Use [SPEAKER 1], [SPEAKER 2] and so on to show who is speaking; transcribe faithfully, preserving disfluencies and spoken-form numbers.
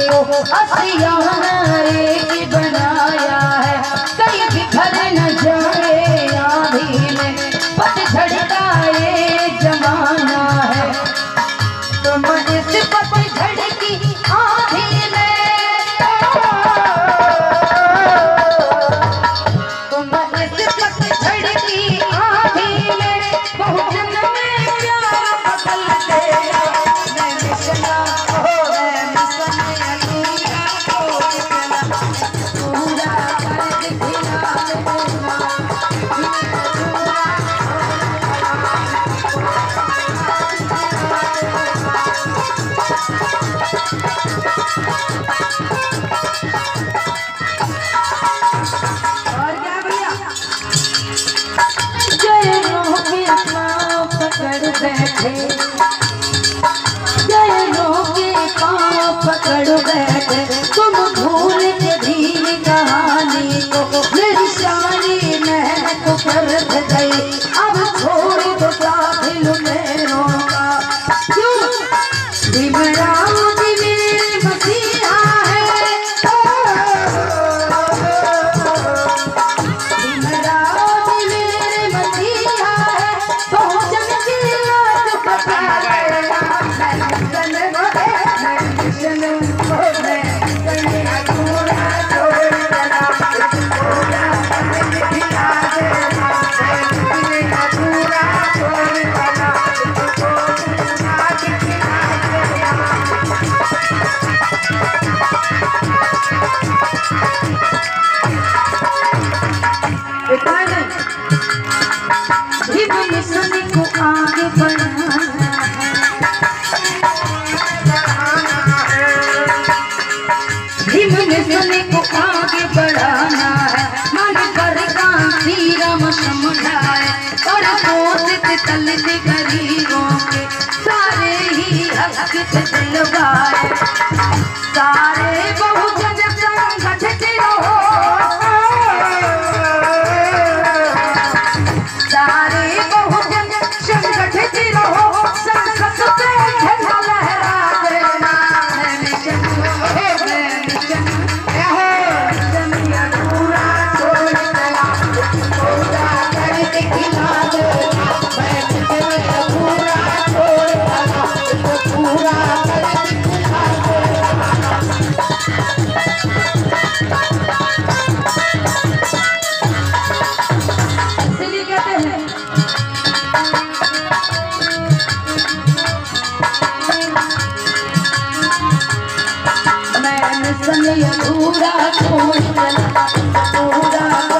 [SPEAKER 1] को आशियाना एक बनाया है, कहीं बिखर न जाए आंधी में, पतझड़ का ये जमाना है। तुम इस पतझड़ की आंधी में, तुम इस पतझड़ की आंधी में बहुजन में प्यार बदल देगा। मैं मिशना हो मैं मिशन अधूरा हो चला, पूरा कर दिखला देना। और क्या भैया, जय रोके पाँव पकड़ बैठे, जय रोके पाँव पकड़ बैठे, तुम भूल के भी कहानी को, मेरी शानी मैं तो कर गई, अब छोड़ दो साथी लुटेरों का। क्यों भीमराव जी मेरे मसीहा है, भीमराव जी मेरे मसीहा है, बहुजन की लाज बचा देगा। मैं मिशन हो मैं मिशन हो मैं मिशन अधूरा छोड़ चला, पूरा कर दिखला देना। मैं मिशन अधूरा छोड़ चला, पूरा दिखला देना। इतना नहीं, भीम मिशन को आगे बढ़ाना है, भीम मिशन को आगे बढ़ाना है। मन पर कांति राम समुदाय और सोचित दलित गरीबों के सारे ही हक से दिलवाए, सारे बहुजन संगठित रहो, सारे बहुजन संगठित रहो, संसद पे झंडा लहरा देना। मैं मिशन हो मैं मिशन मिशन अधूरा छोड़ चला, पूरा कर दिखला देना। मैं मिशन अधूरा छोड़ चला, पूरा कर दिखला देना। इसलिए कहते हैं मैं मिशन अधूरा छोड़ चला, पूरा